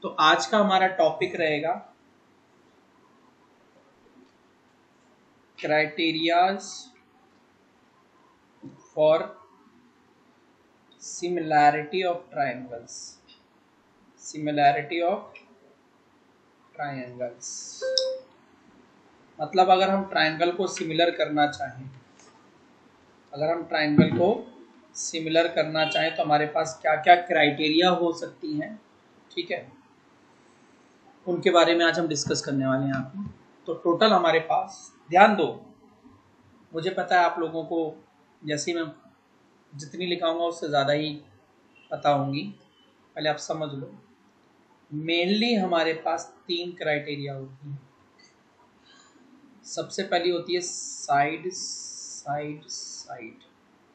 तो आज का हमारा टॉपिक रहेगा criterias for similarity of triangles. Similarity of triangles मतलब अगर हम ट्रायंगल को सिमिलर करना चाहें, तो हमारे पास क्या क्या क्राइटेरिया हो सकती हैं, ठीक है, उनके बारे में आज हम डिस्कस करने वाले हैं आपको। तो टोटल हमारे पास, ध्यान दो, मुझे पता है आप लोगों को जैसे मैं जितनी लिखाऊंगा उससे ज़्यादा ही पता होंगी, पहले आप समझ लो। मेनली हमारे पास 3 क्राइटेरिया होती हैं। सबसे पहली होती है साइड साइड साइड,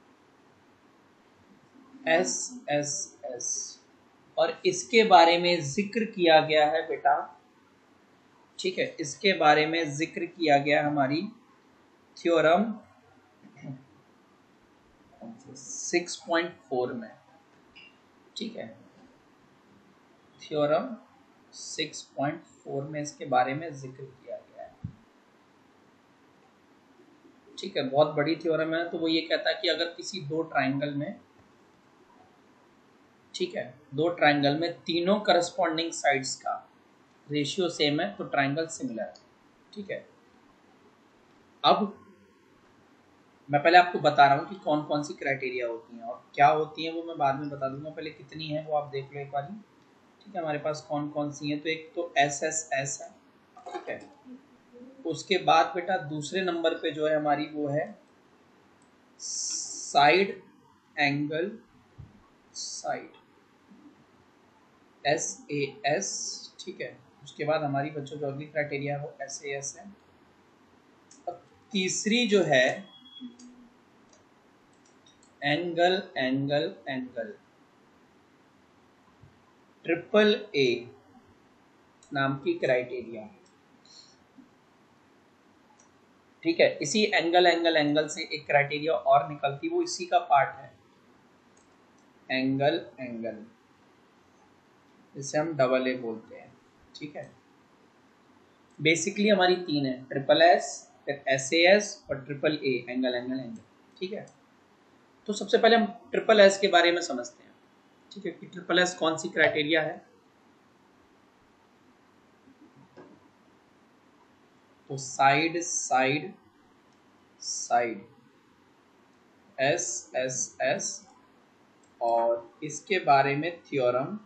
SSS, और इसके बारे में जिक्र किया गया है बेटा, ठीक है, इसके बारे में जिक्र किया गया हमारी थ्योरम 6.4 में, ठीक है, थ्योरम 6.4 में इसके बारे में जिक्र किया गया है, ठीक है। बहुत बड़ी थ्योरम है। तो वो ये कहता है कि अगर किसी दो ट्राइंगल में, ठीक है, दो ट्राइंगल में तीनों करस्पॉन्डिंग साइड्स का रेशियो सेम है तो ट्राइंगल सिमिलर है, ठीक है। अब मैं पहले आपको बता रहा हूँ कि कौन कौन सी क्राइटेरिया होती हैं और क्या होती हैं, वो मैं बाद में बता दूंगा। पहले कितनी है वो आप देख लो एक बार, ठीक है। हमारे पास कौन कौन सी हैं, तो एक तो SSS है, ठीक है। उसके बाद बेटा दूसरे नंबर पे जो है हमारी वो है साइड एंगल साइड, SAS, ठीक है। उसके बाद हमारी बच्चों जो अगली क्राइटेरिया है वो SAS है। अब तीसरी जो है एंगल एंगल एंगल, AAA नाम की क्राइटेरिया, ठीक है। इसी एंगल एंगल एंगल से एक क्राइटेरिया और निकलती, वो इसी का पार्ट है, एंगल एंगल, जिसे हम AA बोलते हैं, ठीक है। बेसिकली हमारी 3 है, SSS, फिर SAS और AAA, एंगल एंगल एंगल, ठीक है। तो सबसे पहले हम SSS के बारे में समझते हैं, ठीक है, कि SSS कौन सी क्राइटेरिया है। तो साइड साइड साइड, SSS, और इसके बारे में थ्योरम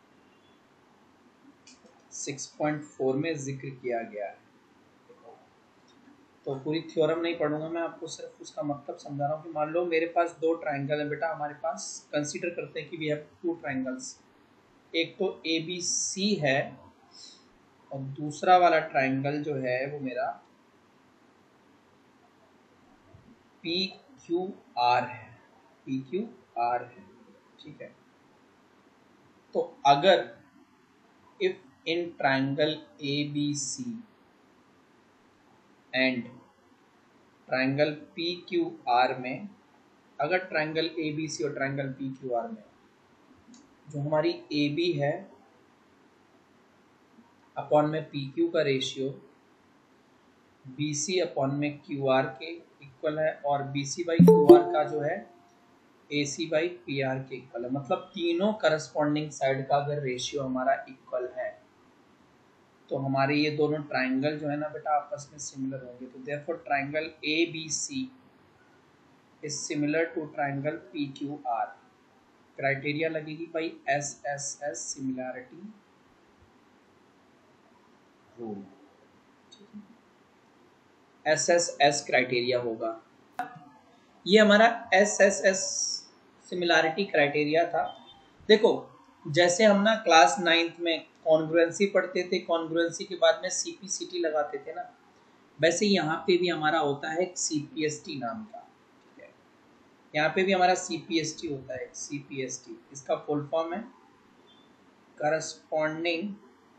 6.4 में जिक्र किया गया है। तो पूरी थ्योरम नहीं पढ़ूंगा मैं, आपको सिर्फ उसका मतलब समझा रहा हूँ कि मान लो मेरे पास 2 ट्राइंगल है बेटा, हमारे पास कंसीडर करते हैं कि वी हैव 2 ट्राइंगल्स, एक तो ABC है और दूसरा वाला ट्राइंगल जो है वो मेरा PQR है, PQR है, ठीक है। तो अगर if in triangle ABC and triangle PQR में, अगर ट्राइंगल ABC और ट्राइंगल PQR में जो हमारी AB है अपॉन में PQ का रेशियो BC अपॉन में QR के इक्वल है, और BC बाई QR का जो है AC बाई PR के इक्वल है, मतलब तीनों करस्पॉन्डिंग साइड का अगर रेशियो हमारा इक्वल है तो हमारे ये दोनों ट्राइंगल जो है ना बेटा आपस में सिमिलर होंगे। तो therefore triangle ABC is similar to triangle PQR। Criteria लगेगी भाई SSS, similarity rule, SSS criteria होगा। ये हमारा SSS सिमिलैरिटी क्राइटेरिया था। देखो जैसे हम ना क्लास 9th में कॉन्ग्रुएंसी पढ़ते थे, कॉन्ग्रुएंसी के बाद में CPCT लगाते थे ना, वैसे यहाँ पे भी हमारा होता है CPST नाम का, ठीक है। यहाँ पे भी हमारा CPST होता है, CPST, इसका फुल फॉर्म है corresponding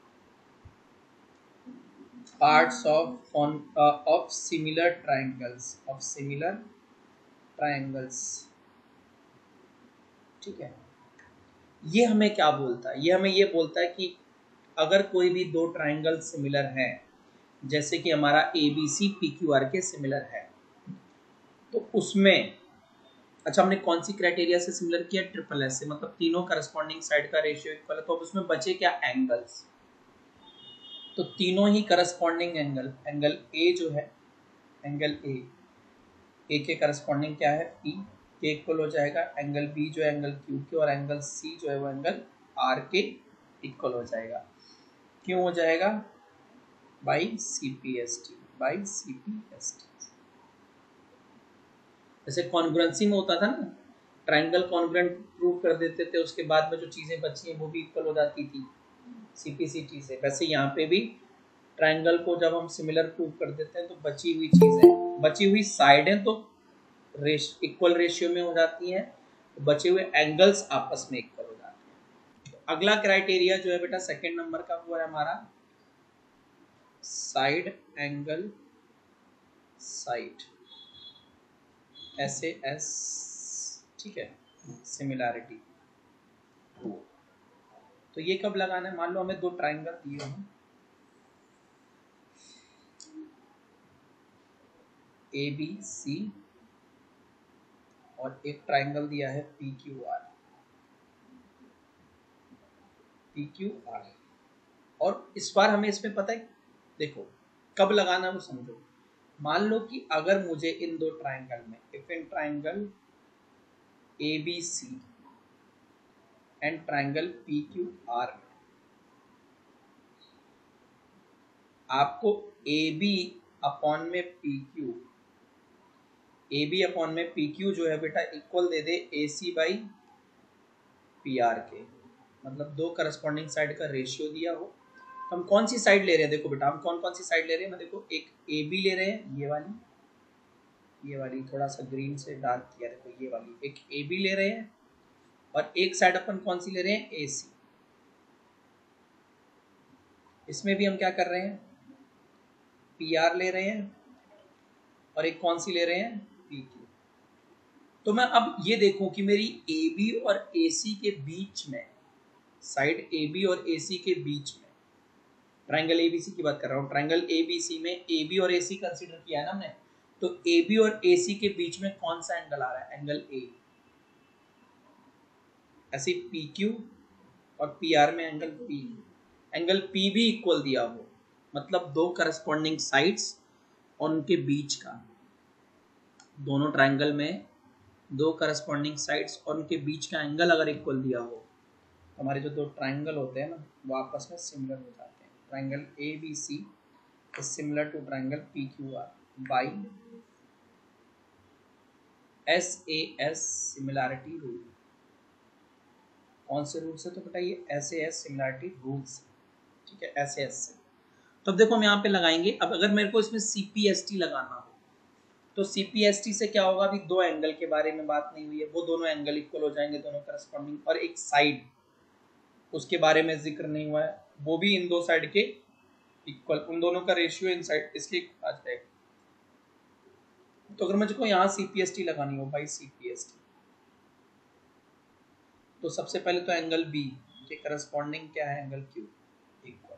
parts of similar triangles, ठीक है। ये हमें क्या बोलता है, ये हमें ये बोलता है कि अगर कोई भी दो ट्राइंगल सिमिलर हैं, जैसे कि हमारा ABC PQR के सिमिलर है, तो उसमें अच्छा हमने कौन सी क्राइटेरिया से सिमिलर किया? ट्रिपल एस से, मतलब तीनों करस्पॉन्डिंग साइड का रेशियो इक्वल है। तो अब उसमें बचे क्या? एंगल्स। तो तीनों ही करस्पॉन्डिंग एंगल, एंगल ए जो है, एंगल ए के करस्पॉन्डिंग क्या है? पी के इक्वल हो जाएगा। एंगल बी जो है एंगल क्यू के, और एंगल सी जो है वो एंगल आर के इक्वल हो जाएगा। क्यों हो जाएगा? By CPST, by CPST। जैसे कॉन्ग्रुएंसी में होता था ना, ट्राइंगल कॉन्ग्रुएंट प्रूव कर देते थे, उसके बाद में जो चीजें बची हैं वो भी इक्वल हो जाती थी CPCT से। वैसे यहाँ पे भी ट्राइंगल को जब हम सिमिलर प्रूव कर देते हैं तो बची हुई चीजें, बची हुई साइडें तो इक्वल रेशियो में हो जाती हैं, तो बचे हुए एंगल्स आपस में इक्वल हो जाते हैं। तो अगला क्राइटेरिया जो है बेटा सेकंड नंबर का, वो है हमारा साइड एंगल साइड, SAS, ठीक है, सिमिलैरिटी। तो ये कब लगाना है? मान लो हमें दो ट्राइंगल दिए हैं, ABC और एक ट्राइंगल दिया है PQR, और इस बार हमें इसमें पता है, देखो कब लगाना वो समझो। मान लो कि अगर मुझे इन दो ट्राइंगल में, if in triangle ABC and triangle PQR, आपको AB अपॉन में PQ जो है बेटा इक्वल दे दे AC बाई PR के, मतलब दो करस्पॉन्डिंग साइड का रेशियो दिया हो। हम कौन सी साइड ले रहे हैं? देखो बेटा हम कौन कौन सी साइड ले रहे हैं, मैं देखो एक AB ले रहे हैं, ये वाली थोड़ा सा ग्रीन से डार्क किया, देखो ये वाली एक AB ले रहे हैं, और एक साइड अपन कौन सी ले रहे हैं? AC। इसमें भी हम क्या कर रहे हैं? PR ले रहे हैं, और एक कौन सी ले रहे हैं? PQ। तो मैं अब ये देखूं कि मेरी AB और AC के बीच में, साइड AB और AC के बीच में, ट्राइंगल ABC की बात कर रहा हूँ, ट्राइंगल ABC में AB और AC कंसीडर किया है ना हमने, तो AB और AC के बीच में कौन सा एंगल आ रहा है? Angle A। ऐसे PQ और PR में एंगल P, एंगल P भी इक्वल दिया हो, मतलब दो करस्पॉन्डिंग साइड्स और उनके बीच का, दोनों ट्राइंगल में दो करस्पॉन्डिंग साइड्स और उनके बीच का एंगल अगर इक्वल दिया हो, तो हमारे जो दो ट्राइंगल होते हैं ना वो आपस में सिमिलर हो जाते हैं। Triangle ABC is similar to triangle PQR by SAS similarity rule. कौन से रूल से? तो बेटा ये SAS सिमिलैरिटी रूल से, ठीक है, SAS से। तो अब देखो हम यहाँ पे लगाएंगे। अब अगर मेरे को इसमें CPST लगाना हो, तो CPST से क्या होगा? अभी दो एंगल के बारे में बात नहीं हुई है, वो दोनों एंगल इक्वल हो जाएंगे, दोनों करस्पॉन्डिंग, और एक साइड उसके बारे में जिक्र नहीं हुआ है, वो भी इन दो साइड के इक्वल, उन दोनों का रेशियो इन साइड इसके आ जाएगा। तो अगर मुझको यहाँ CPST लगानी हो भाई, CPST, तो सबसे पहले तो एंगल B के करस्पॉन्डिंग क्या है? Angle Q equal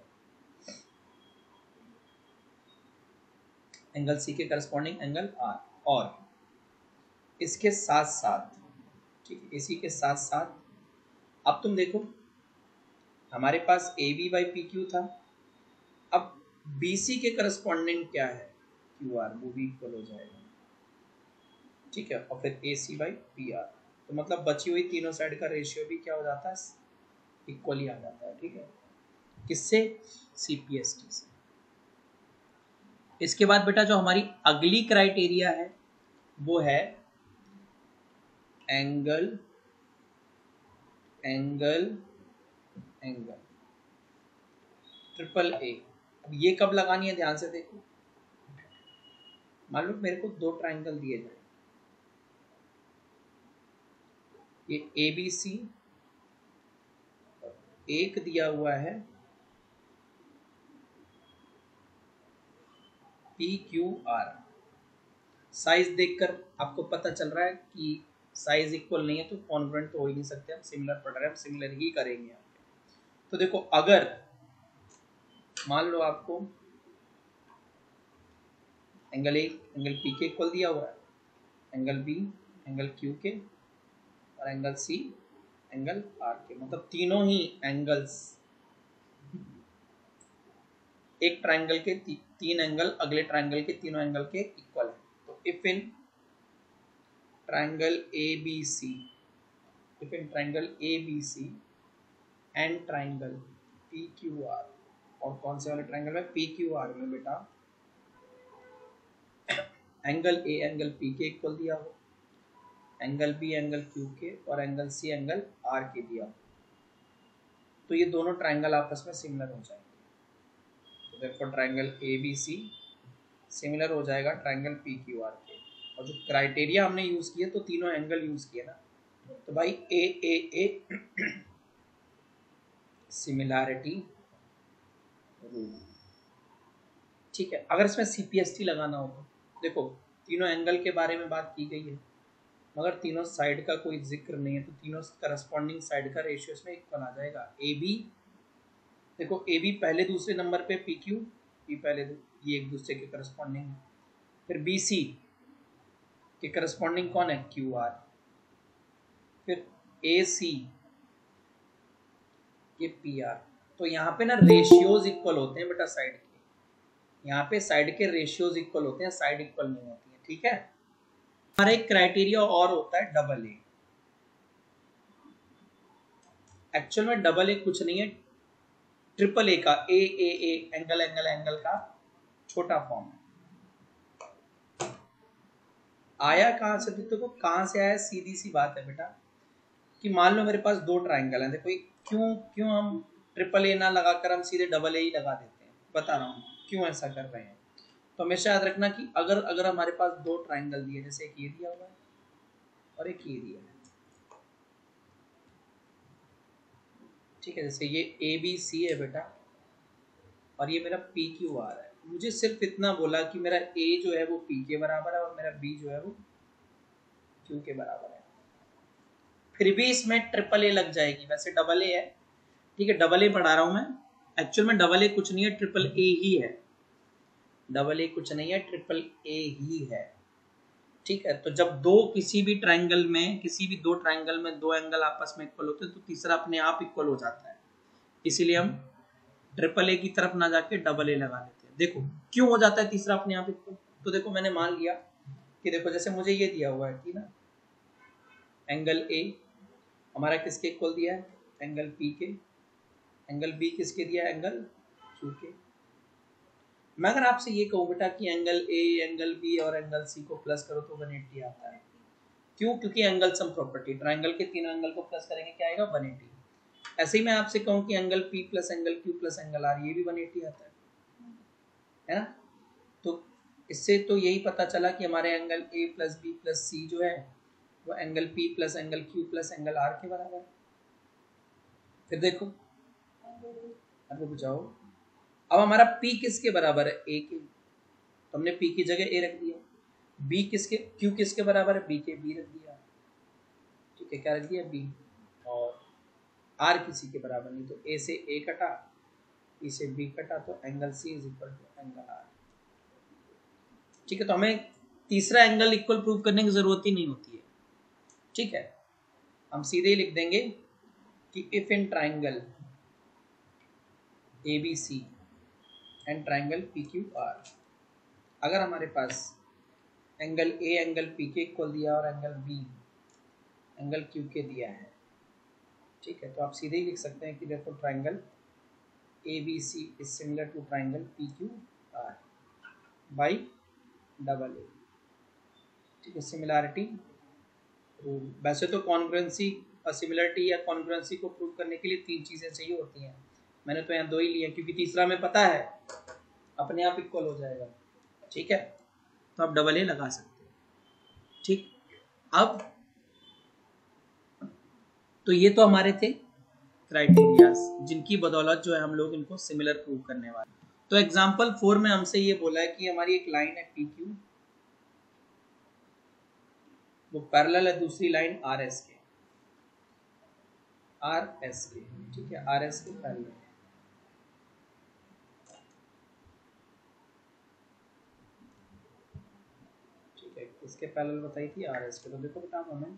angle C के करस्पॉन्डिंग एंगल R, और इसके साथ साथ, ठीक है, इसी के साथ साथ अब तुम देखो हमारे पास AB बाई PQ था, अब BC के करस्पॉन्डिंग क्या है? QR, वो भी इक्वल हो जाएगा, ठीक है, और फिर AC बाई PR। तो मतलब बची हुई तीनों साइड का रेशियो भी क्या हो जाता है? इक्वल ही आ जाता है, ठीक है। किससे? CPST से। इसके बाद बेटा जो हमारी अगली क्राइटेरिया है वो है angle angle angle triple A। अब ये कब लगानी है? ध्यान से देखो, मान लो मेरे को दो ट्राइंगल दिए जाए, ये ABC, एक दिया हुआ है PQR। साइज देखकर आपको पता चल रहा है कि साइज इक्वल नहीं है तो कॉन्ग्रुएंट तो हो ही नहीं सकते, हम सिमिलर पढ़ रहे हैं, हम सिमिलर ही करेंगे। तो देखो अगर मान लो आपको एंगल ए एंगल पी के इक्वल दिया हुआ है, एंगल बी एंगल क्यू के, और एंगल सी एंगल आर के, मतलब तीनों ही एंगल्स, एक ट्रायंगल के तीन एंगल अगले ट्रायंगल के तीनों एंगल के इक्वल है। तो if in triangle ABC, if in triangle ABC and triangle PQR, और कौन से वाले ट्रायंगल में? PQR में बेटा एंगल A एंगल P के इक्वल दिया हो, एंगल B एंगल Q के, और एंगल C एंगल R के दिया हो, तो ये दोनों ट्रायंगल आपस में सिमिलर हो जाएंगे। तो देखो ट्रायंगल ABC सिमिलर हो जाएगा ट्रायंगल PQR के, और जो क्राइटेरिया हमने यूज किए तो तीनों एंगल यूज किए ना, तो भाई AAA सिमिलैरिटी रूल, ठीक है। अगर इसमें CPST लगाना हो तो देखो तीनों एंगल के बारे में बात की गई है, मगर तीनों साइड का कोई जिक्र नहीं है, तो तीनों करस्पॉन्डिंग साइड का रेशियो इसमें इक्वल आ जाएगा। AB देखो AB पहले दूसरे नंबर पे PQ, P पहले, ये एक दूसरे के करस्पॉन्डिंग है। फिर BC के करस्पॉन्डिंग कौन है? QR। फिर AC के PR। तो यहाँ पे ना रेशियोज इक्वल होते हैं बेटा साइड के, यहाँ पे साइड के रेशियोज इक्वल होते हैं, साइड इक्वल नहीं होती है, ठीक है। हमारा एक क्राइटेरिया और होता है डबल ए। एक्चुअल में डबल ए कुछ नहीं है, ट्रिपल ए का ए एंगल एंगल एंगल का छोटा फॉर्म है। आया कहां से? देखो कहां से आया, सीधी सी बात है बेटा, कि मान लो मेरे पास दो ट्राइंगल है, देखो क्यों हम ट्रिपल ए ना लगाकर हम सीधे डबल ए ही लगा देते हैं, बता रहा हूँ क्यों ऐसा कर रहे हैं। तो हमेशा याद रखना कि अगर हमारे पास दो ट्राइंगल दिए, जैसे एक ये दिया हुआ है और एक ये दिया है, ठीक है, जैसे ये ABC है बेटा और ये मेरा PQR है, मुझे सिर्फ इतना बोला कि मेरा A जो है वो P के बराबर है और मेरा B जो है वो Q के बराबर है, फिर भी इसमें ट्रिपल ए लग जाएगी। वैसे डबल ए है, ठीक है, डबल ए पढ़ा रहा हूं मैं, एक्चुअल में डबल ए कुछ नहीं है, ट्रिपल ए ही है। डबल ए कुछ नहीं है, ट्रिपल ए ही है, ठीक है। तो जब दो किसी भी ट्रायंगल में, किसी भी दो ट्रायंगल में दो एंगल आपस में इक्वल होते हैं तो तीसरा अपने आप इक्वल हो जाता है, इसीलिए हम ट्रिपल ए की तरफ ना जाके डबल ए लगा लेते हैं। देखो क्यों हो जाता है तीसरा अपने आप इक्वल, तो देखो मैंने मान लिया कि देखो जैसे मुझे ये दिया हुआ है कि ना एंगल ए हमारा किसके इक्वल दिया है? एंगल P के। एंगल B किसके दिया? एंगल Q के। मैं अगर आपसे ये कहूँ बेटा कि एंगल A एंगल B और एंगल C को प्लस करो तो 180 आता है, क्यों? क्योंकि एंगल सम प्रॉपर्टी, ट्रायंगल के तीनों एंगल को प्लस करेंगे क्या आएगा? 180। ऐसे ही मैं आपसे कहूँ कि angle P plus angle Q plus angle R, ये भी 180 आता है ना। तो इससे तो यही पता चला कि हमारे angle A plus B plus C जो है वो angle P plus angle Q plus angle R के बराबर है। फिर देखो अब रुक जाओ, अब हमारा P किसके बराबर है? A के, तो हमने P की जगह A रख दिया। B किसके, Q किसके बराबर है? B के, B रख दिया, ठीक है, क्या रख दिया? B। और R किसी के बराबर नहीं, तो A से A कटा, E से B कटा, तो angle C is equal to angle R, ठीक है। तो हमें तीसरा एंगल इक्वल प्रूव करने की जरूरत ही नहीं होती है, ठीक है। हम सीधे ही लिख देंगे कि if in triangle ABC and triangle PQR, अगर हमारे पास एंगल A एंगल P के इक्वल दिया और एंगल B एंगल Q के दिया है, ठीक है, तो आप सीधे ही लिख सकते हैं कि देखो triangle ABC is similar to triangle PQR by double A, ठीक है, सिमिलैरिटी रूल। वैसे तो कॉन्ग्रुएंसी और सिमिलरिटी या कॉन्ग्रुएंसी को प्रूव करने के लिए तीन चीजें चाहिए होती हैं, मैंने तो यहाँ दो ही लिया क्योंकि तीसरा में पता है अपने आप इक्वल हो जाएगा, ठीक है, तो आप डबल ए लगा सकते हैं, ठीक। अब तो ये तो हमारे थे क्राइटेरियाज जिनकी बदौलत जो है हम लोग इनको सिमिलर प्रूव करने वाले। तो एग्जांपल 4 में हमसे ये बोला है कि हमारी एक लाइन है PQ, वो पैरेलल है दूसरी लाइन RS के, ठीक है, RS के पैरेलल। इसके पैरेलल बताई थी आर एस के। तो देखो बेटा हमें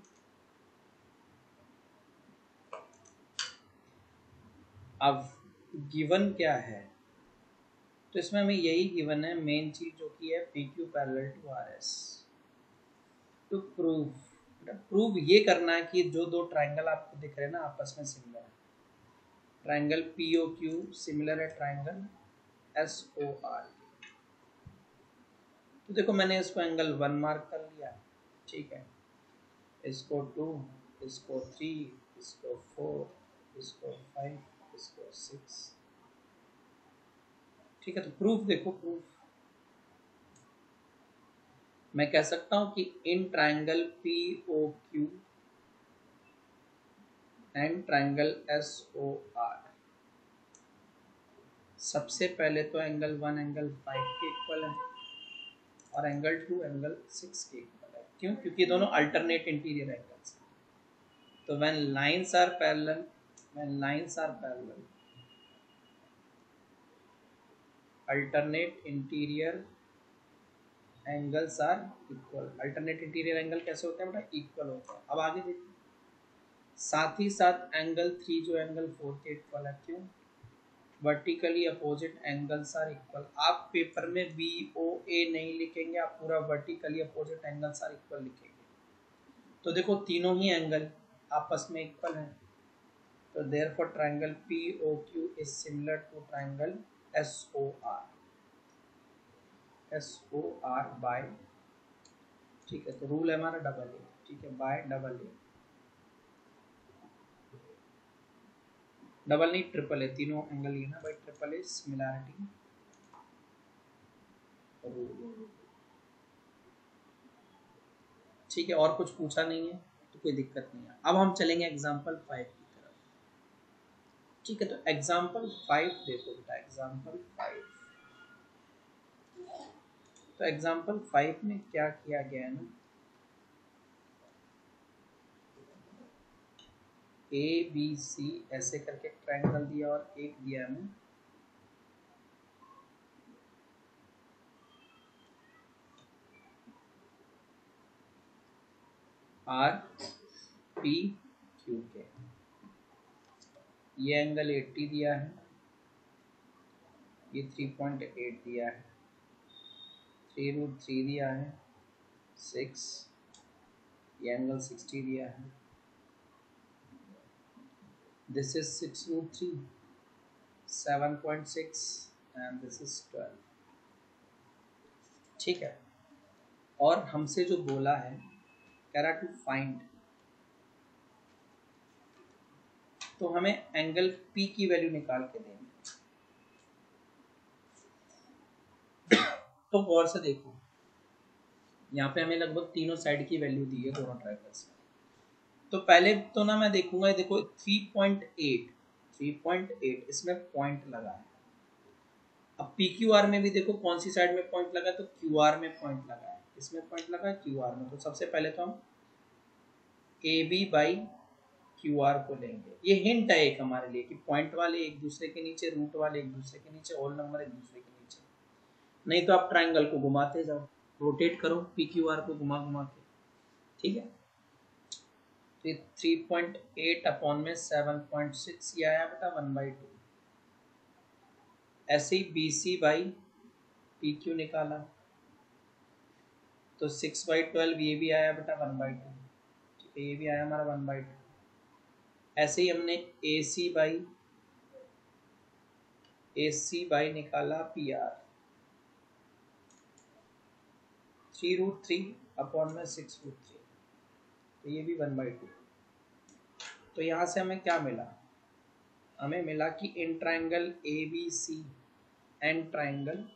अब गिवन क्या है, तो इसमें हमें यही गिवन है मेन चीज जो कि है P Q parallel to R S. To prove ये करना है कि जो दो ट्राइंगल आपको दिख रहे हैं ना आपस में सिमिलर है। Triangle P O Q similar है ट्राइंगल एस ओ आर। तो देखो मैंने इसको एंगल 1 मार्क कर लिया, ठीक है, इसको 2, इसको 3, इसको 4, इसको 5, इसको 6, ठीक है। तो प्रूफ देखो, प्रूफ मैं कह सकता हूं कि in triangle P O Q and triangle S O R, सबसे पहले तो एंगल 1 एंगल 5 के इक्वल है और एंगल 2 एंगल 6 के इक्वल है। क्यों? क्योंकि दोनों अल्टरनेट इंटीरियर एंगल्स। तो when lines are parallel, alternate interior angles are equal. Alternate interior angle कैसे होते हैं बेटा? इक्वल होते हैं। अब आगे देखिए, साथ ही साथ एंगल 3 जो एंगल 4 के इक्वल है। क्यों? Vertically opposite angles are equal. आप पेपर में बी ओ ए नहीं लिखेंगे, आप पूरा vertically opposite angles are equal लिखेंगे। तो देखो तीनों ही एंगल आपस में इक्वल है, तो therefore triangle P O Q is similar to triangle S O R by, ठीक है। तो रूल है हमारा डबल ए, ठीक है, बाय डबल ए, डबल नहीं ट्रिपल ए, तीनों एंगल लेना by triple A similarity rule, ठीक है। और कुछ पूछा नहीं है तो कोई दिक्कत नहीं है। अब हम चलेंगे एग्जाम्पल 5 की तरफ, ठीक है। तो एग्जाम्पल 5 देखो बेटा, एग्जाम्पल 5। तो एग्जाम्पल 5 में क्या किया गया है ना, ए बी सी ऐसे करके ट्रायंगल दिया और एक दिया हमें आर पी क्यू के। ये एंगल 80 दिया है, ये 3.8 दिया है, 3√3 दिया है, 6, ये एंगल 60 दिया है, this is 6√3, 7.6 and this is 12, ठीक है। और हमसे जो बोला है, कह रहा टू फाइंड, तो हमें एंगल P की वैल्यू निकाल के देंगे। तो गौर से देखो, यहाँ पे हमें लगभग तीनों साइड की वैल्यू दी है दोनों ट्रायंगल्स में। तो पहले तो ना मैं देखूंगा, देखो 3.8 इसमें पॉइंट लगा है। अब PQR में भी देखो कौन सी साइड में पॉइंट लगा है, तो QR में पॉइंट लगा है, इसमें पॉइंट लगा है QR में। तो सबसे पहले तो हम AB बाई QR को लेंगे। ये हिंट है एक हमारे लिए कि पॉइंट वाले एक दूसरे के नीचे, रूट वाले एक दूसरे के नीचे, होल नंबर एक दूसरे के नीचे। नहीं तो आप ट्राइंगल को घुमाते जाओ, रोटेट करो PQR को घुमा घुमा के, ठीक है। तो 3.8 अपॉन में 7.6 ये आया बेटा 1/2। ऐसे ही BC बाई PQ निकाला तो 6/12 ये भी आया बेटा 1/2, ठीक है, ये भी आया हमारा 1/2। ऐसे ही हमने AC बाई निकाला PR, 3√3 अपॉन में 6√3, तो ये भी 1/2। तो यहाँ से हमें क्या मिला? हमें मिला कि in triangle ABC and triangle,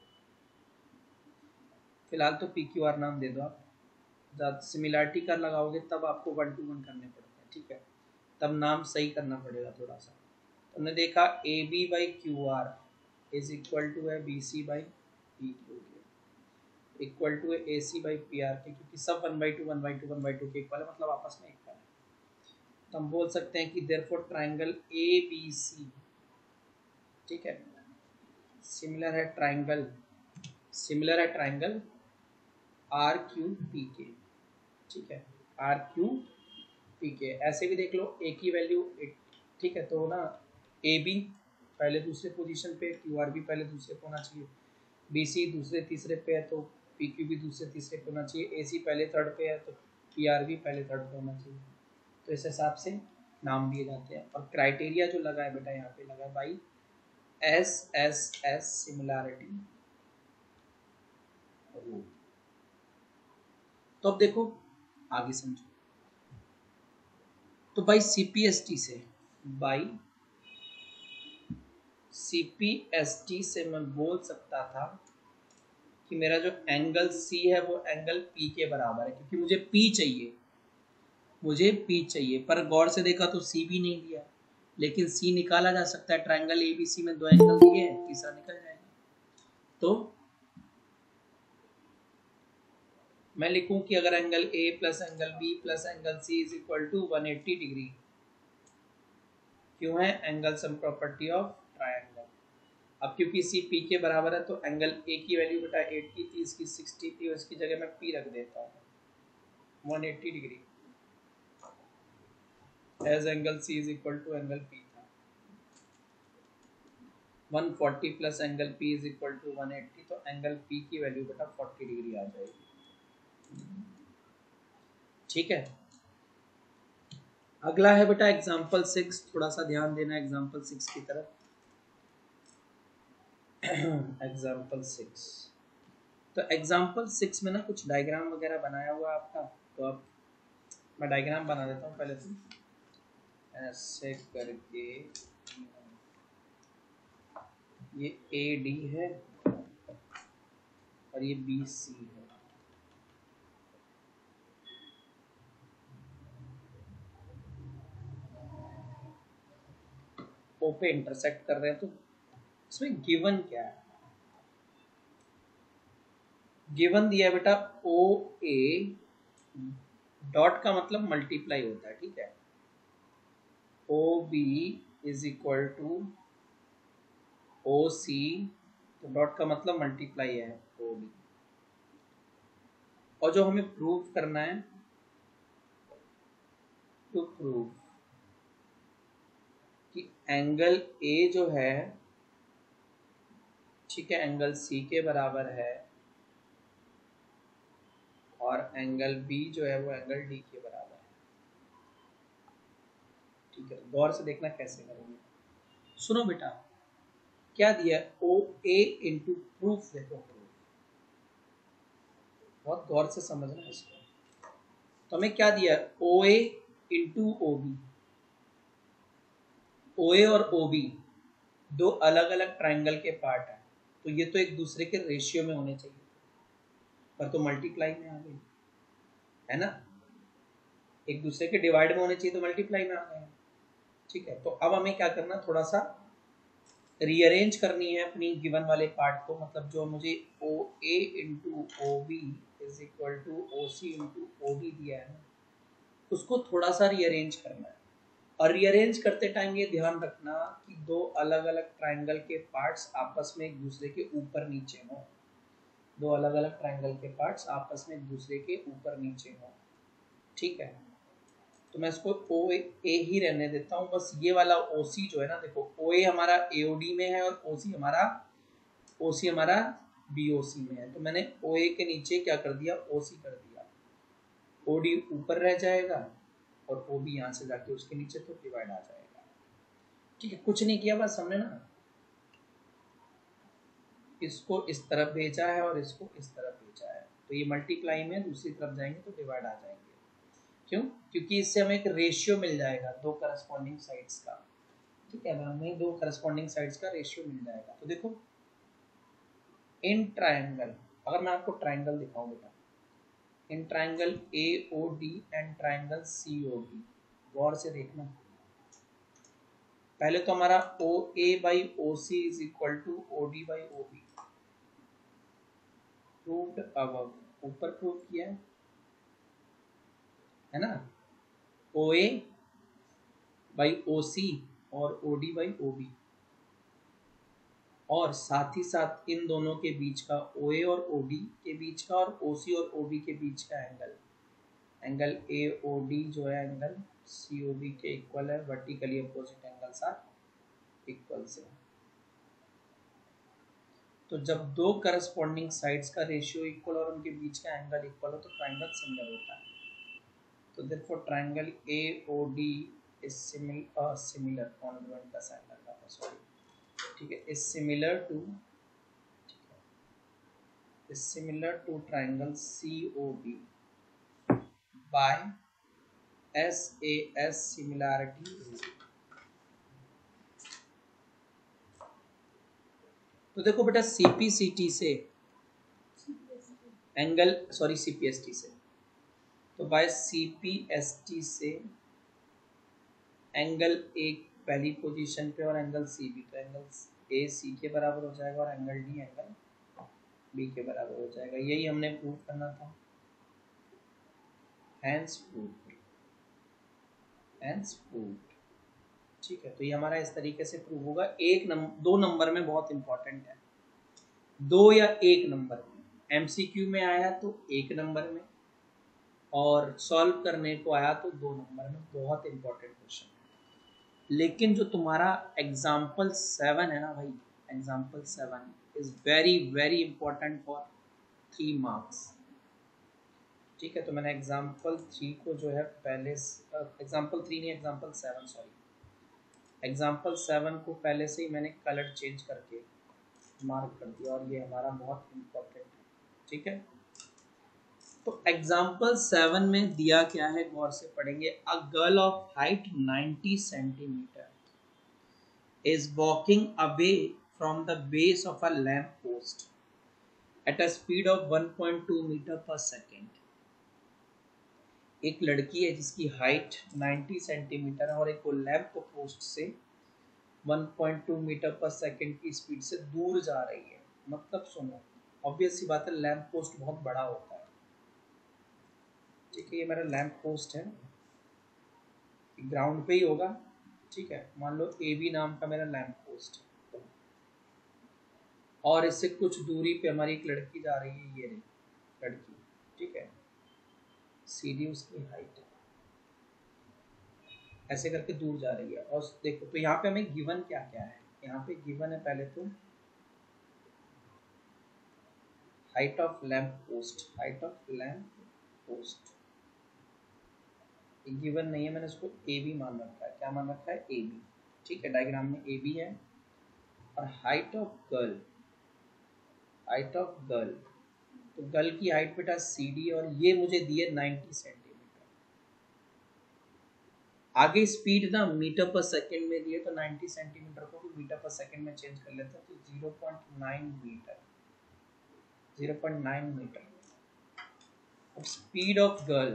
फिलहाल तो PQR नाम दे दो आप, जब सिमिलैरिटी कर लगाओगे तब आपको 1 to 1 करने पड़ते हैं, ठीक है, तब नाम सही करना पड़ेगा थोड़ा सा। तो हमने देखा AB by QR is equal to है BC बाई PQ के, इक्वल टू है AC बाई PR के, क्योंकि सब 1/2 1/2 1/2 के इक्वल है, मतलब आपस में इक्वल है। तो हम बोल सकते हैं कि देयरफॉर ट्राइंगल ABC, ठीक है, सिमिलर है ट्राइंगल आर क्यू पी के, ठीक है, आर क्यू पी के। ऐसे भी देख लो, ए की वैल्यू, ठीक है, तो ना ए बी पहले दूसरे पोजीशन पे, क्यू आर भी पहले दूसरे पे होना चाहिए, बी सी दूसरे तीसरे पे है तो पी क्यू भी दूसरे तीसरे पे होना चाहिए, ए सी पहले थर्ड पे है तो पी आर भी पहले थर्ड पे होना चाहिए। तो इस हिसाब से नाम दिए जाते हैं। और क्राइटेरिया जो लगा है बेटा यहाँ पे लगा है by S S S similarity rule. तो अब देखो आगे समझो। तो बाई सीपीएसटी से, बाई सीपीएसटी से मैं बोल सकता था कि मेरा जो एंगल सी है वो एंगल पी के बराबर है, क्योंकि मुझे पी चाहिए, मुझे पी चाहिए। पर गौर से देखा तो सी भी नहीं दिया, लेकिन सी निकाला जा सकता है। ट्रायंगल एबीसी में दो एंगल दिए हैं, तीसरा निकल जाएगा। तो मैं लिखूं कि अगर angle A plus angle B plus angle C is equal to 180 degree, क्यों है? Angle sum property of triangle. अब क्योंकि सी पी के बराबर है तो एंगल ए की वैल्यू बेटा 80 थी, इसकी 60 थी, और इसकी जगह मैं पी रख देता हूँ 180 degree, as angle C is equal to angle P था। 140 plus angle P is equal to 180, तो एंगल पी की वैल्यू बेटा 40 डिग्री आ जाएगी। ठीक है, अगला है बेटा एग्जाम्पल 6। थोड़ा सा ध्यान देना एग्जाम्पल 6 की तरफ। एग्जाम्पल 6, तो एग्जाम्पल 6 में ना कुछ डायग्राम वगैरह बनाया हुआ है आपका, तो अब मैं डायग्राम बना देता हूँ पहले तो, ऐसे करके ये ए डी है और ये बी सी है। ओ पे इंटरसेक्ट कर रहे हैं, तो इसमें गिवन क्या है? गिवन दिया है बेटा ओ ए, डॉट का मतलब मल्टीप्लाई होता है, ठीक है, O B is equal to O C, तो डॉट का मतलब मल्टीप्लाई है ओ बी। और जो हमें प्रूव करना है, टू प्रूव कि एंगल ए जो है, ठीक है, एंगल सी के बराबर है, और एंगल बी जो है वो एंगल डी के बराबर है। ठीक है, गौर से देखना कैसे करेंगे। सुनो बेटा, क्या दिया? ओ ए इंटू प्रूफ, देखो प्रूफ, बहुत गौर से समझना इसको। तो हमें क्या दिया? O A into O B. O ए और ओ बी दो अलग अलग ट्राइंगल के पार्ट हैं, तो ये तो एक दूसरे के रेशियो में होने चाहिए, पर तो मल्टीप्लाई में आ गई है ना, एक दूसरे के डिवाइड में होने चाहिए तो मल्टीप्लाई में आ गए। ठीक है, तो अब हमें क्या करना, थोड़ा सा रीअरेंज करनी है अपनी गिवन वाले पार्ट को, मतलब जो मुझे O A into O B is equal to O C into O B दिया है, उसको थोड़ा सा रीअरेंज करना है। और रीअरेंज करते टाइम ये ध्यान रखना कि दो अलग अलग ट्राइंगल के पार्ट्स आपस में एक दूसरे के ऊपर नीचे हों, दो अलग अलग ट्राइंगल के पार्ट्स आपस में एक दूसरे के ऊपर नीचे हों। ठीक है, तो मैं इसको ओ ए ही रहने देता हूँ। बस ये वाला ओ सी जो है ना, देखो ओ ए हमारा एओडी में है और ओ सी हमारा बीओसी में है, तो मैंने ओ ए के नीचे क्या कर दिया, ओ सी कर दिया, ओ डी ऊपर रह जाएगा और ओ बी यहाँ से जाके उसके नीचे, तो डिवाइड आ जाएगा। ठीक है, कुछ नहीं किया, बस हमने ना इसको इस तरफ भेजा है और इसको इस तरफ भेजा है, तो ये मल्टीप्लाई में दूसरी तरफ जाएंगे तो डिवाइड आ जाएंगे। क्यों? क्योंकि इससे हमें एक रेशियो मिल जाएगा दो करस्पॉन्डिंग साइड्स का। ठीक है ना, हमें दो करस्पॉन्डिंग साइड्स का रेशियो मिल जाएगा। तो देखो इन ट्रायंगल, अगर मैं आपको ट्रायंगल दिखाऊं बेटा, in triangle A O D and triangle C O D, गौर से देखना। पहले तो हमारा O A by O C is equal to O D by O B, proved above, ऊपर प्रूव किया है ना, O A by O C और O D by O B, और साथ ही साथ इन दोनों के बीच का OA और OD के बीच का और OC और OB के बीच का एंगल, एंगल AOD जो है एंगल COB के इक्वल है, vertically opposite angles are equal से। तो जब दो करस्पॉन्डिंग साइड्स का रेशियो इक्वल और उनके बीच का एंगल इक्वल हो तो ट्राइंगल सिमिलर होता है। तो therefore triangle AOD is similar congruent का साइन लगा था, सॉरी, ठीक है, is similar to triangle COD by SAS similarity rule। तो देखो बेटा CPCT से एंगल, सॉरी CPST से, तो बाय CPST से एंगल एक पहली पोजीशन पे और एंगल CB, तो एंगल AC के बराबर हो जाएगा और एंगल D एंगल B के बराबर हो जाएगा। यही हमने प्रूव करना था। हैंस प्रूव्ड, ठीक है। तो ये हमारा इस तरीके से प्रूव होगा। दो नंबर में बहुत इंपॉर्टेंट है, 2 या 1 नंबर में। MCQ में आया तो 1 नंबर में और सॉल्व करने को आया तो 2 नंबर में। बहुत इंपॉर्टेंट क्वेश्चन है। लेकिन जो तुम्हारा एग्जाम्पल 7 है ना भाई, example 7 is very very important for 3 marks, ठीक है। तो मैंने एग्जाम्पल 3 को जो है पहले, एग्जाम्पल 3 नहीं, एग्जाम्पल 7, सॉरी, एग्जाम्पल 7 को पहले से ही मैंने कलर चेंज करके मार्क कर दिया और ये हमारा बहुत इम्पोर्टेंट है, ठीक है। तो एग्जाम्पल 7 में दिया क्या है, गौर से पढ़ेंगे। A girl of height 90 centimetre is walking away from the base of a lamp post at a speed of 1.2 meter per second। एक लड़की है जिसकी हाइट 90 सेंटीमीटर है और एक वो लैंप पोस्ट से 1.2 मीटर पर सेकंड की स्पीड से दूर जा रही है। मतलब सुनो, ऑब्वियस सी बात है, लैंप पोस्ट बहुत बड़ा होता है, ठीक है। ये मेरा लैंप पोस्ट है, ग्राउंड पे ही होगा, ठीक है। मान लो AB नाम का मेरा लैंप पोस्ट है और इससे कुछ दूरी पे हमारी एक लड़की जा रही है, ये रही लड़की, ठीक है। CD उसकी हाइट है, ऐसे करके दूर जा रही है। और देखो तो यहाँ पे हमें गिवन क्या क्या है, यहाँ पे गिवन है पहले तो height of lamp post, height of lamp post given नहीं है, मैंने इसको AB मान रखा है। क्या मान रखा है? AB, ठीक है। डायग्राम में AB है। और height of girl, height of girl, तो गर्ल की हाइट बेटा CD और ये मुझे दिए 90 सेंटीमीटर। आगे स्पीड ना मीटर पर सेकंड में दिए, तो 90 सेंटीमीटर को भी मीटर पर सेकंड में चेंज कर लेते हैं, तो 0.9 मीटर, 0.9 मीटर। अब स्पीड ऑफ गर्ल,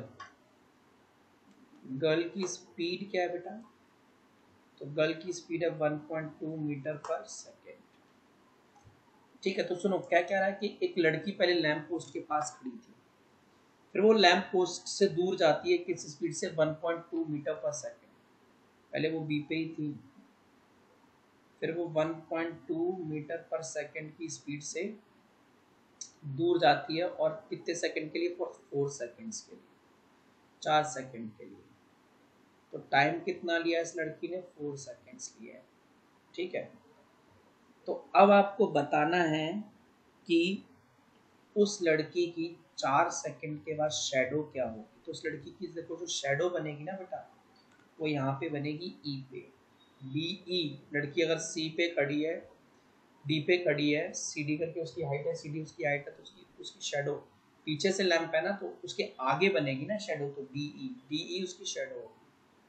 गर्ल की स्पीड क्या है बेटा? तो गर्ल की स्पीड है 1.2 मीटर पर सेकेंड, ठीक है। तो सुनो क्या कह रहा है कि एक लड़की पहले लैंप पोस्ट के पास खड़ी थी, फिर वो लैंप पोस्ट से दूर जाती है किस स्पीड से? 1.2 मीटर पर सेकेंड। पहले वो B पे ही थी, फिर वो 1.2 मीटर पर सेकेंड की स्पीड से दूर जाती है और कितने सेकंड के लिए? 4 सेकंड्स के लिए, 4 सेकंड के लिए। तो टाइम कितना लिया इस लड़की ने? 4 सेकंड्स लिया है, ठीक है। तो अब आपको बताना है कि उस लड़की की 4 सेकंड के बाद शैडो क्या होगी। तो उस लड़की की देखो जो शैडो बनेगी ना बेटा, वो यहाँ पे बनेगी E पे, BE। लड़की अगर C पे खड़ी है, D पे खड़ी है, CD करके उसकी हाइट है, CD उसकी हाइट है, तो उसकी शैडो पीछे से लैंप है ना, तो उसके आगे बनेगी ना शैडो, तो DE उसकी शैडो होगी।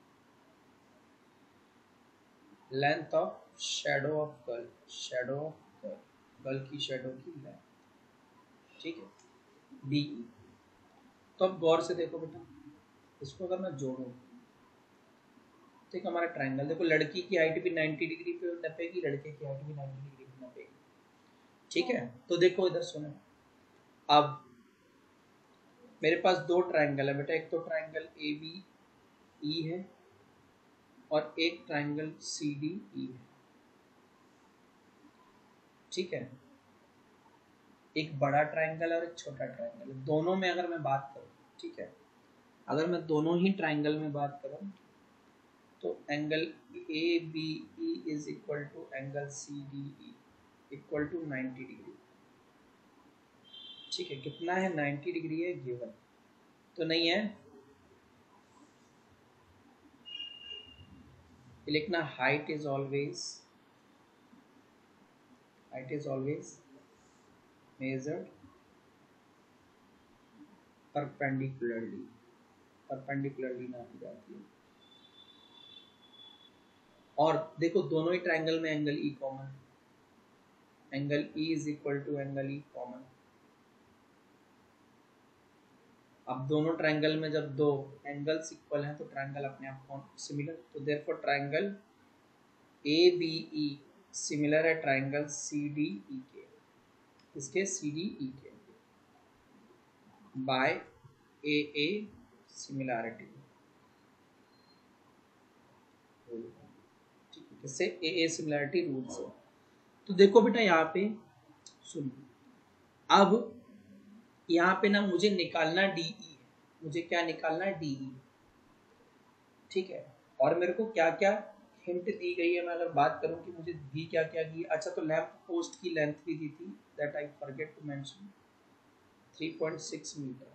Length of shadow of girl, shadow of girl, girl की शैडो की लेंथ, ठीक है, DE। तो अब गौर से देखो बेटा, इसको अगर मैं जोड़ूं, ठीक, हमारा ट्रायंगल देखो, लड़की की हाइट भी 90 डिग्री पे नपेगी, लड़के की हाइट भी 90 डिग्री पे नपेगी, ठीक है। तो देखो इधर सुनो, अब मेरे पास 2 ट्रायंगल है बेटा, एक तो ट्रायंगल ABE है और एक ट्रायंगल CDE है। ठीक है, एक बड़ा ट्राइंगल और एक छोटा ट्राइंगल, दोनों में अगर मैं बात करूं, ठीक है, अगर मैं दोनों ही ट्राइंगल में बात करूं तो angle A B E is equal to angle C D E equal to 90 degree. ठीक है, कितना है, 90 डिग्री है गिवन, तो नहीं है, लिखना height is always measured perpendicularly नापी जाती है। और देखो दोनों ही ट्राइंगल में angle E common, angle E is equal to angle E common. अब दोनों ट्राइंगल में जब दो एंगल्स इक्वल हैं तो ट्राइंगल अपने आप सिमिलर, तो therefore triangle A B E similar है ट्राइंगल सी डी ई के, इसके सी डी ई के बाय ए ए सिमिलैरिटी, इससे ए ए सिमिलैरिटी रूल से। तो देखो बेटा यहाँ पे सुनो, अब यहाँ पे ना मुझे निकालना डी ई, मुझे क्या निकालना है, डी ई। ठीक है, और मेरे को क्या क्या हिंट दी गई है, मैं अगर बात करूं कि मुझे दी क्या क्या दी, अच्छा तो लैंप पोस्ट की लेंथ भी दी थी, that I forget to mention, 3.6 metre,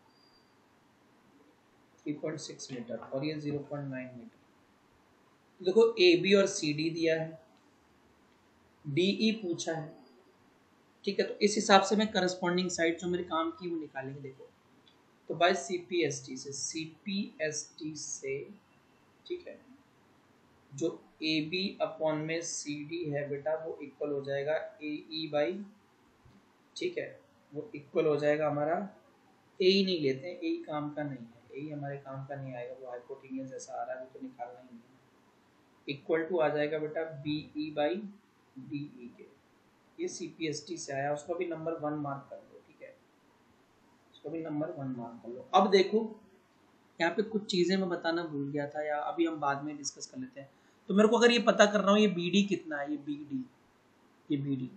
3.6 metre और ये 0.9 मीटर। तो देखो ए बी और सी डी दिया है, डी ई पूछा है, ठीक है, तो इस हिसाब से मैं करस्पॉन्डिंग साइड जो मेरे काम की वो निकालेंगे। देखो तो बाय सीपीएसटी से, ठीक है, जो ए बी अपॉन में सी डी है बेटा वो इक्वल हो जाएगा ए ई बाई, ठीक है, वो इक्वल हो जाएगा हमारा, ए ही नहीं लेते हैं, ए ही काम का नहीं है, ए ही हमारे काम का नहीं आएगा, वो हाइपोटेन्यूज जैसा आ रहा है वो तो निकालना ही नहीं है, इक्वल टू आ जाएगा बेटा B E by D E के, ये सीपीएसटी से आया, उसको भी नंबर 1 मार्क कर लो, ठीक है, उसको भी नंबर 1 मार्क कर लो। अब देखो यहाँ पे कुछ चीजें मैं बताना भूल गया था, या अभी हम बाद में डिस्कस कर लेते हैं। तो मेरे को अगर ये पता कर रहा हूँ ये बी डी कितना है, ये बी डी,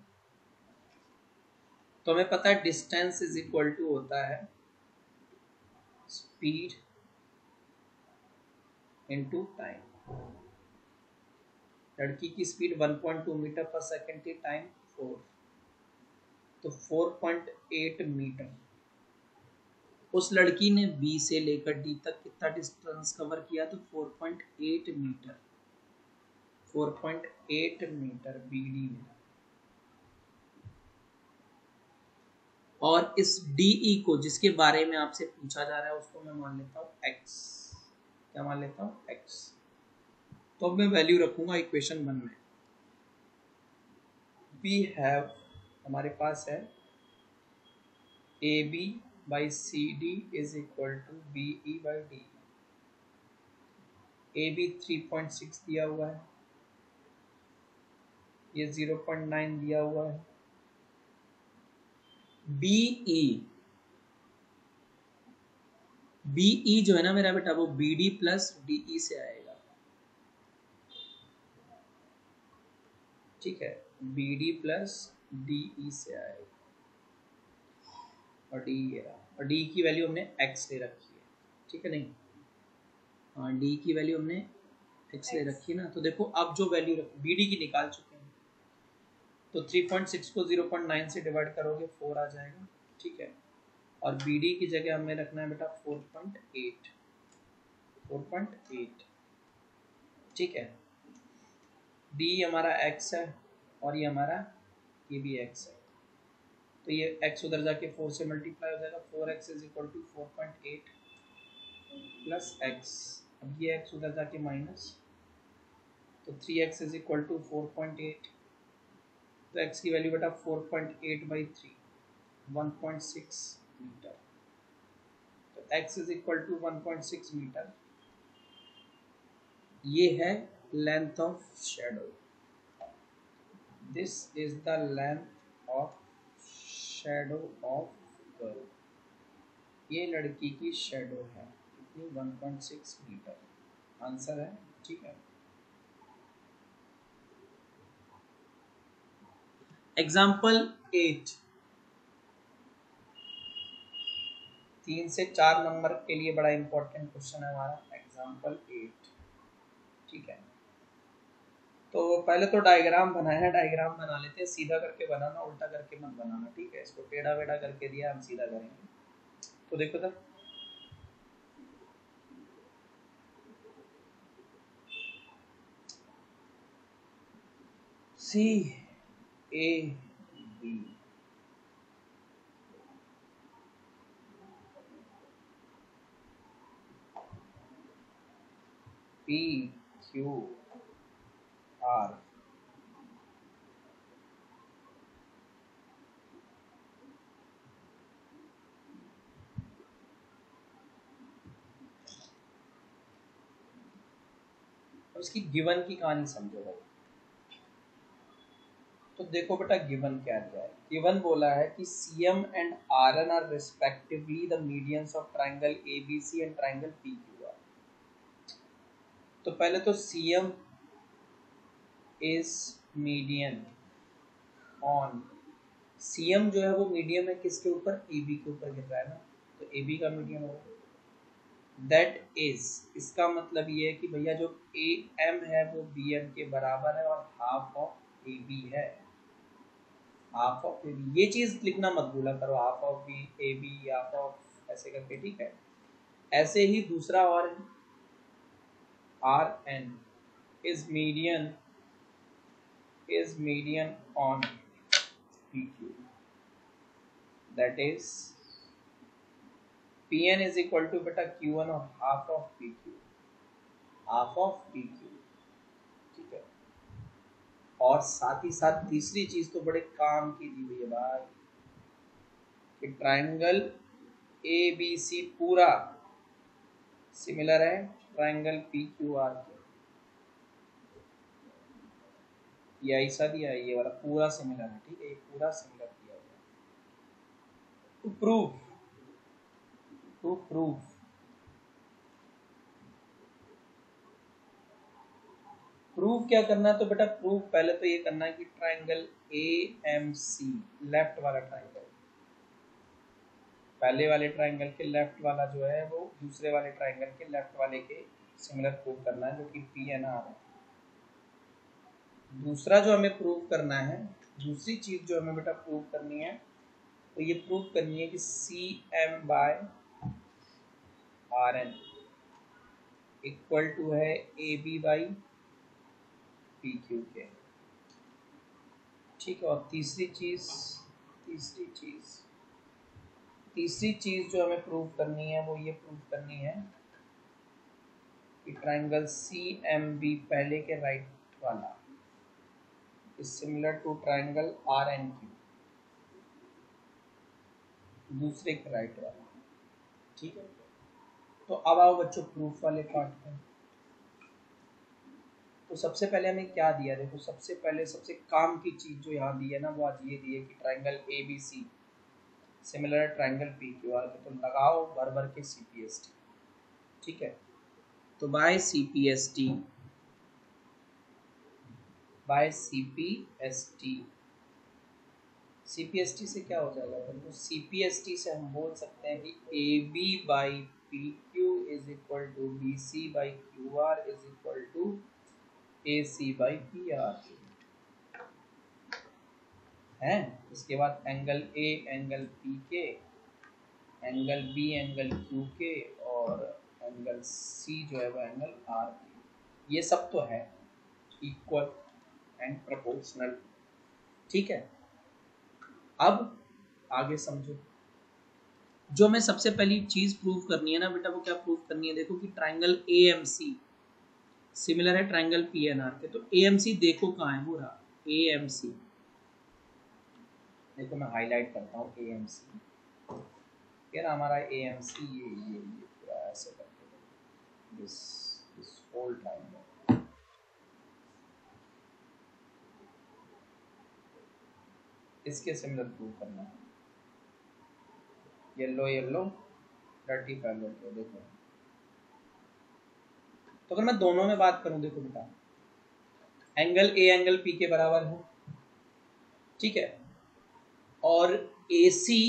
तो हमें पता है डिस्टेंस इज इक्वल टू होता है स्पीड इनटू टाइम। लड़की की स्पीड 1.2 मीटर पर सेकंड थी, टाइम 4, तो 4.8 मीटर। उस लड़की ने बी से लेकर डी तक कितना डिस्टेंस कवर किया, तो 4.8 मीटर, 4.8 मीटर बी डी में। और इस डीई को जिसके बारे में आपसे पूछा जा रहा है उसको मैं मान लेता हूँ एक्स, क्या मान लेता हूँ, एक्स। तो अब मैं वैल्यू रखूंगा इक्वेशन 1 में, वी हैव, हमारे पास है A B by C D is equal to B E by D. A B 3.6 दिया हुआ है, ये 0.9 दिया हुआ है, बीई जो है ना मेरा बेटा वो बी डी प्लस डीई से आएगा, ठीक है, बी डी प्लस डीई से आएगा, और डी ये रहा, और डी की वैल्यू हमने एक्स ले रखी है, ठीक है, नहीं हाँ डी की वैल्यू हमने एक्स ले रखी है ना। तो देखो अब जो वैल्यू बी डी की निकाल चुके हैं, तो 3.6 को 0.9 से डिवाइड करोगे 4 आ जाएगा, ठीक है, और बी डी की जगह हमें रखना है बेटा 4.8, 4.8, ठीक है, डी हमारा x है और ये हमारा ये भी x है, तो ये x उधर जाके 4 से मल्टीप्लाई हो जाएगा, 4x is equal to 4.8 plus x, अब ये x उधर जाके माइनस, तो 3x इज इक्वल टू 4.8, तो x की वैल्यू बेटा 4.8 बाई 3, 1.6 मीटर, तो x is equal to 1.6 metre, ये है length of shadow, this is the length of shadow of girl, ये लड़की की शैडो है, कितनी, 1.6 मीटर, आंसर है, ठीक है। एग्जाम्पल 8, 3 से 4 नंबर के लिए बड़ा इंपॉर्टेंट क्वेश्चन है हमारा एग्जाम्पल 8। ठीक है, तो पहले तो डायग्राम बनाया है, डायग्राम बना लेते हैं। सीधा करके बनाना, उल्टा करके मत बनाना, ठीक है। इसको टेढ़ा वेढ़ा करके दिया, हम सीधा करेंगे। तो देखो तब C A B, P Q R, और इसकी गिवन की कहानी समझो भाई। तो देखो बेटा गिवन क्या दिया है। गिवन बोला है कि CM and RN are respectively the medians of triangle ABC and triangle PQR। तो पहले तो CM is median on, CM जो है वो मीडियम है किसके ऊपर, AB के ऊपर गिर रहा है ना, तो AB का मीडियम होगा। दैट इज, इसका मतलब ये है कि भैया जो AM है वो BM के बराबर है और हाफ ऑफ AB है। हाफ ऑफ AB, ये चीज लिखना मत भूला करो, half of AB, half of ऐसे करके, ठीक है। ऐसे ही दूसरा और RN is median on PQ, that is PN is equal to बेटा Q1 और half of PQ, half of PQ, ठीक है। और साथ ही साथ तीसरी चीज तो बड़े काम की दी हुई है भाई, कि ट्राइंगल ABC पूरा सिमिलर है ट्राइंगल PQR के। ये ऐसा दिया है, ये वाला पूरा सिमिलर है, ठीक है, ये पूरा सिमिलर दिया हुआ है। टू प्रूव प्रूव क्या करना है, तो बेटा प्रूव पहले तो ये करना है कि ट्राइंगल AMC, लेफ्ट वाला ट्राइंगल, पहले वाले ट्राइंगल के लेफ्ट वाला जो है वो दूसरे वाले ट्राइंगल के लेफ्ट वाले के सिमिलर प्रूव करना है, जो कि PNR है। दूसरा जो हमें प्रूव करना है, दूसरी चीज जो हमें बेटा प्रूव करनी है, तो ये प्रूव करनी है कि CM by RN equal to है AB बाई PQ के, ठीक है। और तीसरी चीज जो हमें प्रूव करनी है वो ये प्रूव करनी है कि ट्राइंगल CMB पहले के राइट वाला is similar to triangle RNQ दूसरे के राइट वाला, ठीक है। तो अब आओ बच्चों प्रूफ वाले पार्ट पे। तो सबसे पहले हमें क्या दिया, देखो सबसे पहले सबसे काम की चीज जो यहाँ दी है ना, वो आज ये दी है कि triangle ABC similar triangle PQR के, तो लगाओ भर भर के CPST, ठीक है। तो बाय CPST से क्या हो जाएगा, तो CPST से हम बोल सकते हैं कि AB by PQ is equal to BC by QR is equal to AC by PR है। इसके बाद एंगल A एंगल P के, एंगल B एंगल Q के, और एंगल C जो है वो एंगल R के। ये सब तो है इक्वल एंड प्रोपोर्शनल, ठीक है। अब आगे समझो, जो हमें सबसे पहली चीज प्रूव करनी है ना बेटा, वो क्या प्रूव करनी है, देखो कि ट्राइंगल AMC सिमिलर है ट्राइंगल PNR के। तो AMC देखो कहाँ है, वो रहा AMC, देखो मैं हाईलाइट करता हूँ AMC, यार हमारा AMC ये पूरा ऐसे करके दिस होल ट्राइंगल, इसके सिमिलर प्रूव करना है। येलो डर्टी पैलेट है, देखो। तो अगर मैं दोनों में बात करूं, देखो बेटा एंगल A एंगल P के बराबर है, ठीक है, और AC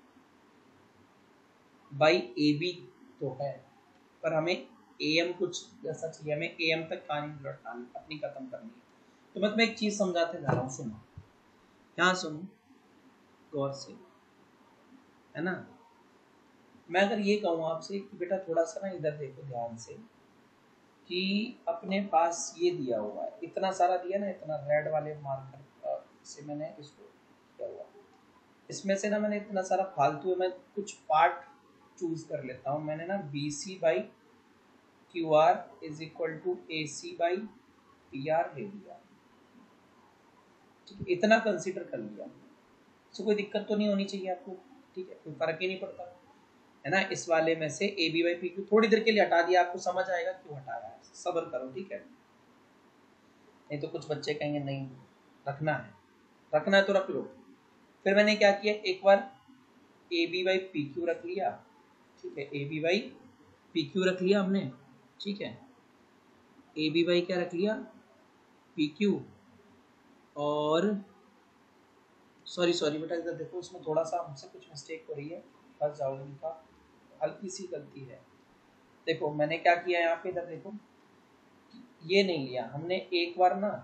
बाई AB तो है, पर हमें AM कुछ जैसा चाहिए, हमें AM तक कहानी लौटानी अपनी खत्म करनी है। तो मैं तुम्हें एक चीज समझाते जा रहा हूँ, सुनो, यहाँ सुनो गौर से, है ना। मैं अगर ये कहूँ आपसे कि बेटा थोड़ा सा ना इधर देखो ध्यान से, कि अपने पास ये दिया हुआ है, इतना सारा दिया ना, इतना रेड वाले मार्कर से मैंने इसको किया हुआ, इसमें से ना मैंने इतना सारा फालतू है, मैं कुछ पार्ट चूज कर लेता हूँ। मैंने ना BC by QR is equal to AC by PR ले लिया, ठीक है, इतना कंसीडर कर लिया, तो कोई दिक्कत तो नहीं होनी चाहिए आपको, ठीक है, कोई फर्क ही नहीं पड़ता, है ना। इस वाले में से AB बाई PQ थोड़ी देर के लिए हटा दिया, आपको समझ आएगा क्यों हटाया है, सब्र करो, ठीक है। नहीं तो कुछ बच्चे कहेंगे नहीं रखना है तो रख लो। फिर मैंने क्या किया, एक बार AB बाई PQ रख लिया, ठीक है, AB बाई PQ रख लिया हमने, ठीक है, AB बाई क्या रख लिया, PQ, और सॉरी बेटा इधर देखो, उसमें थोड़ा सा हमसे कुछ मिस्टेक हो रही है, फंस जाओगे, उनका हल्की सी गलती है। देखो मैंने क्या किया यहाँ पे, इधर देखो, ये नहीं लिया हमने, एक बार ना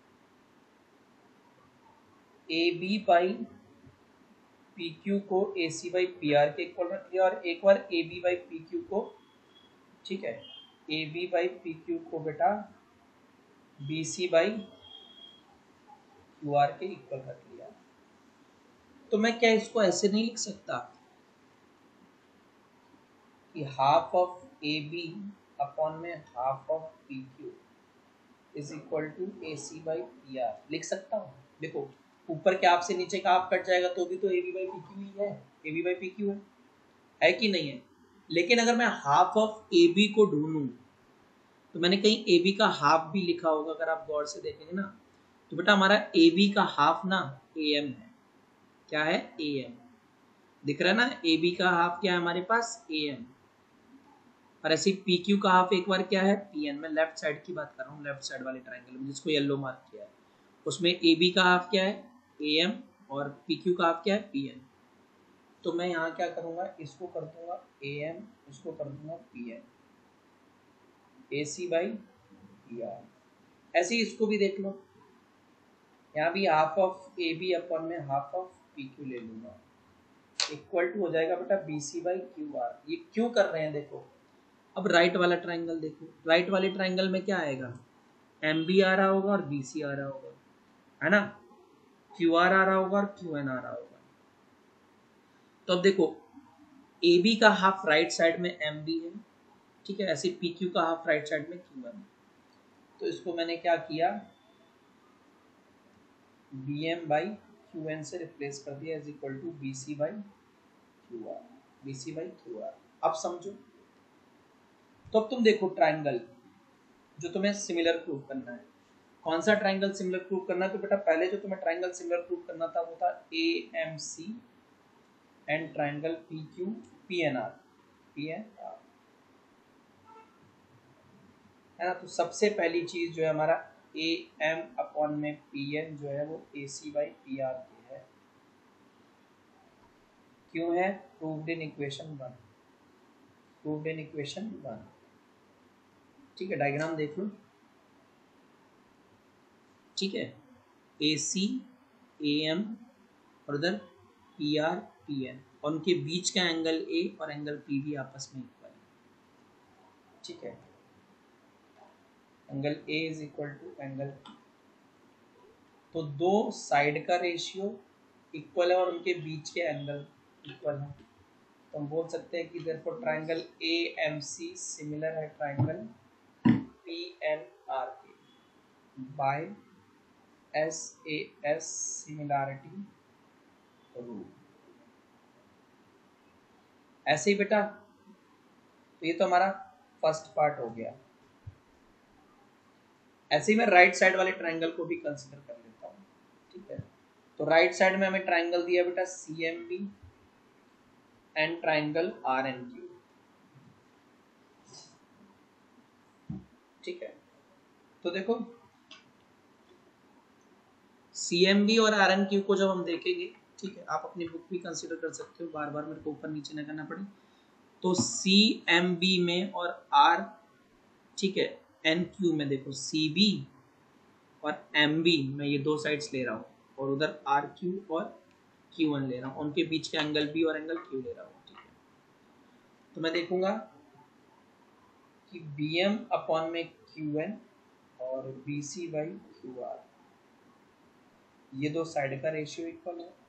AB बाई PQ को AC बाई PR के इक्वल रख लिया, और एक बार AB बाई PQ को, ठीक है, AB बाई PQ को बेटा BC बाई QR के इक्वल रख लिया। तो मैं क्या इसको ऐसे नहीं लिख सकता कि हाफ ऑफ AB अपॉन में half of PQ is equal to AC by PR, लिख सकता हूँ। देखो ऊपर के हाफ से नीचे का हाफ कट जाएगा तो भी तो AB बाई PQ ही है, AB बाई PQ है कि नहीं है। लेकिन अगर मैं हाफ ऑफ AB को ढूंढूं तो मैंने कहीं AB का हाफ भी लिखा होगा, अगर आप गौर से देखेंगे ना, तो बेटा हमारा AB का हाफ ना AM है, क्या है, AM, दिख रहा है ना, AB का हाफ क्या है हमारे पास, AM, और ऐसे PQ का हाफ एक बार क्या है, PN। मैं लेफ्ट साइड की बात कर रहा हूँ, लेफ्ट साइड वाले ट्राइंगल में जिसको येलो मार्क किया है, उसमें AB का हाफ क्या है, AM, और PQ का हाफ क्या है, PN। तो मैं यहाँ क्या करूँगा, इसको कर दूंगा AM, इसको कर दूंगा PN, AC बाई PR। ऐसे ही इसको भी देख लो, यहाँ भी हाफ ऑफ AB अपॉन में हाफ ऑफ PQ ले लूंगा, इक्वल टू हो जाएगा बेटा BC बाई QR। ये क्यों कर रहे हैं देखो, अब राइट वाला ट्राइंगल देखो, राइट वाले ट्राइंगल में क्या आएगा, MB आ रहा होगा और BC आ रहा होगा, है ना, QR आ रहा होगा और QN आ रहा होगा। तो अब देखो AB का हाफ राइट साइड में MB है, ठीक है, ऐसे PQ का हाफ राइट साइड में QN। तो इसको मैंने क्या किया, BM बाई QN से रिप्लेस कर दिया, is equal to BC by QR, BC by QR। अब समझो, तो अब तुम देखो ट्राइंगल जो तुम्हें सिमिलर प्रूव करना है, कौन सा ट्राइंगल सिमिलर प्रूव करना है, तो बेटा पहले जो तुम्हें ट्राइंगल सिमिलर प्रूव करना था वो था AMC and triangle PQ PNR, है ना। तो सबसे पहली चीज जो है हमारा AM अपॉन में PN जो है वो AC बाई PR पे है, क्यों है, प्रूव्ड इन इक्वेशन 1, ठीक है, डायग्राम देख लो, ठीक है, AC AM और उधर PR PN, और उनके बीच का एंगल A और एंगल P भी आपस में इक्वल है, ठीक है, angle A is equal to angle P। तो दो साइड का रेशियो इक्वल है और उनके बीच के एंगल इक्वल है, तो हम बोल सकते हैं कि देयरफॉर ट्राइंगल AMC सिमिलर है ट्राइंगल PNR के बाय SAS सिमिलैरिटी रूल। ऐसे ही बेटा, तो ये तो हमारा फर्स्ट पार्ट हो गया। ऐसे ही मैं राइट साइड वाले ट्राइंगल को भी कंसिडर कर लेता हूँ, ठीक है। तो राइट साइड में हमें ट्राइंगल दिया बेटा CMB एंड ट्राइंगल RNQ, ठीक है। तो देखो सी एम बी और आर एन क्यू को जब हम देखेंगे, ठीक है, आप अपनी बुक भी कंसिडर कर सकते हो, बार बार मेरे को ऊपर नीचे न करना पड़े। तो सी एम बी में और आर, ठीक है, एन क्यू में देखो सी बी और एम बी, मैं ये दो साइड्स ले रहा हूँ, और उधर आर क्यू और क्यू एन ले रहा हूँ, उनके बीच के एंगल बी और एंगल क्यू ले रहा हूँ, ठीक है। तो मैं देखूंगा कि बी एम अपॉन में क्यू एन और B C by Q R, ये दो साइड का रेशियो इक्वल है,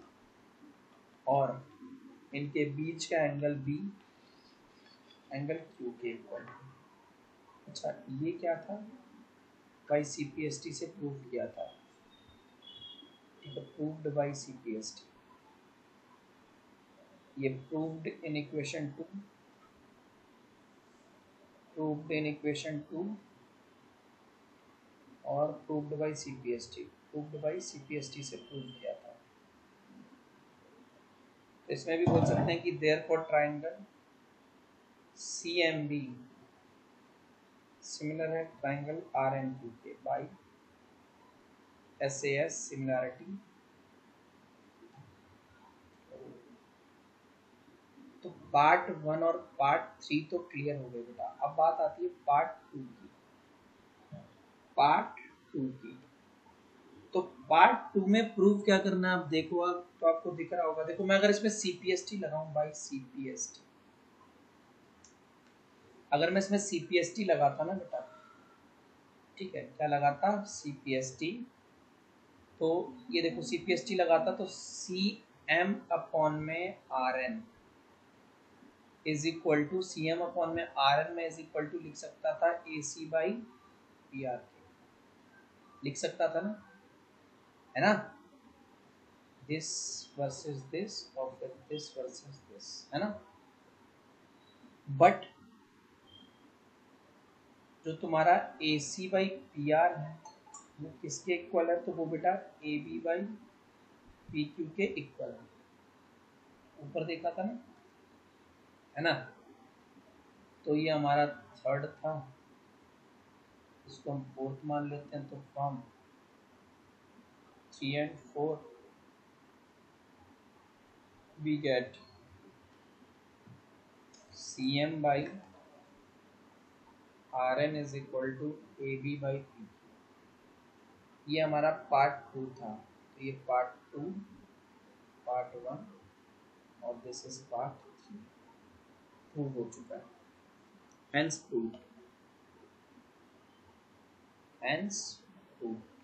और इनके बीच का एंगल बी एंगल क्यू के इक्वल है। अच्छा, ये क्या था, by C P S T से प्रूव किया था, ठीक है, proved by C P S T, ये proved in equation 2, proved in equation 2 और proved by C P S T, proved by C P S T से प्रूव किया था। तो इसमें भी बोल सकते हैं कि therefore triangle C M be similar है ट्राइंगल आर एन क्यू के by S A S similarity. तो पार्ट 1 और पार्ट 3 तो क्लियर हो गए बेटा, अब बात आती है पार्ट 2 की। पार्ट 2 की, तो पार्ट 2 में प्रूफ क्या करना है, आप देखो, आप तो आपको दिख रहा होगा, देखो मैं अगर इसमें सीपीएसटी लगाऊं बाई सीपीएसटी, अगर मैं इसमें सीपीएसटी लगाता ना बेटा, ठीक है, क्या लगाता सीपीएसटी, तो ये देखो सीपीएसटी लगाता तो सी एम अपॉन में R N is equal to, C M upon में आर एन में इज इक्वल टू लिख सकता था A C by P R के, लिख सकता था ना, है ना, दिस वर्सेस दिस और फिर दिस वर्सेस दिस, है ना। बट जो तुम्हारा A C by P R है वो किसके इक्वल है, तो वो बेटा A B by P Q के इक्वल है, ऊपर देखा था ना, है ना। तो ये हमारा थर्ड था, इसको हम फोर्थ मान लेते हैं, तो from 3 and 4 we get Cm by Rn is equal to AB by P। ये हमारा पार्ट 2 था, तो ये पार्ट 2, पार्ट 1 और दिस इज पार्ट 3, प्रूव हो चुका है, हेंस प्रूव, हेंस प्रूव।